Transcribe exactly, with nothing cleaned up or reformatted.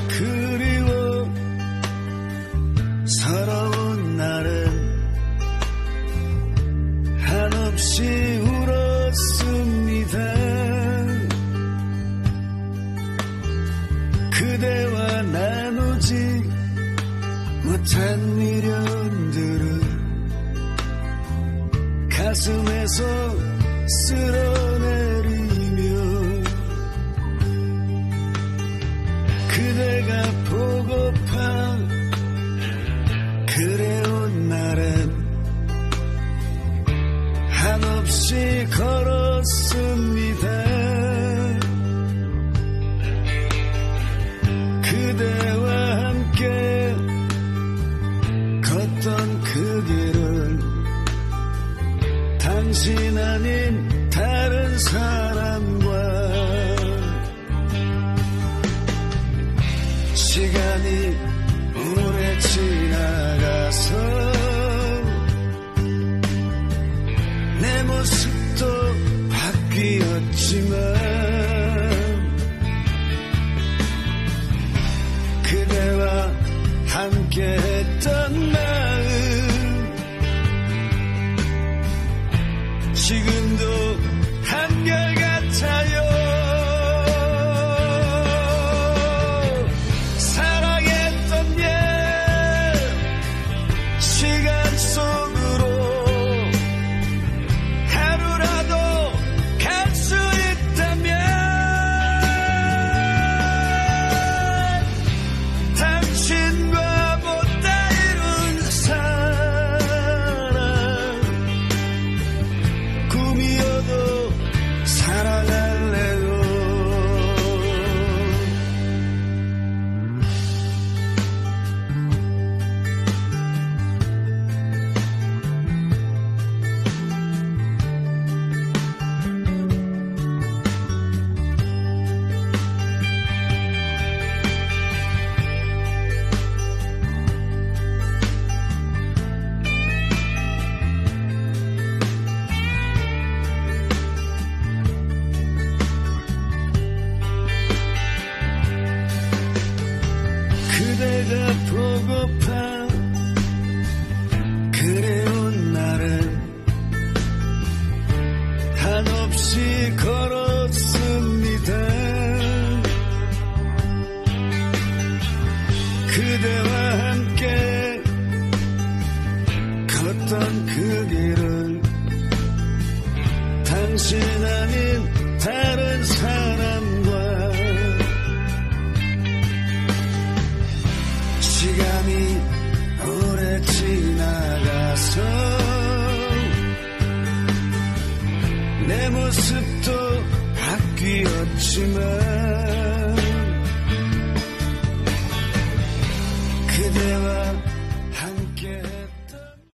그리워 서러운 날은 한없이 울었습니다. 그대와 나누지 못한 미련들을 가슴에서 쓸어내리며 그대가 보고파 그래온 날엔 한없이 걸었습니다. 그대와 함께 걷던 그 길을 당신 아닌 다른 사람과 시간이 오래 지나가서 내 모습도 바뀌었지만 그대와 함께했던 마음 지금도 한결같아요. 사랑했던 옛 시간 속으로 하루라도 갈 수 있다면 당신과 못다 이룬 사랑 꿈이어도 사랑할래요. 그대가 보고파 그래온 날은 한없이 걸었습니다. 그대와 함께 걷던 그 길을 당신 아닌 다른 사람과 시간이 오래 지나가서 내 모습도 바뀌었지만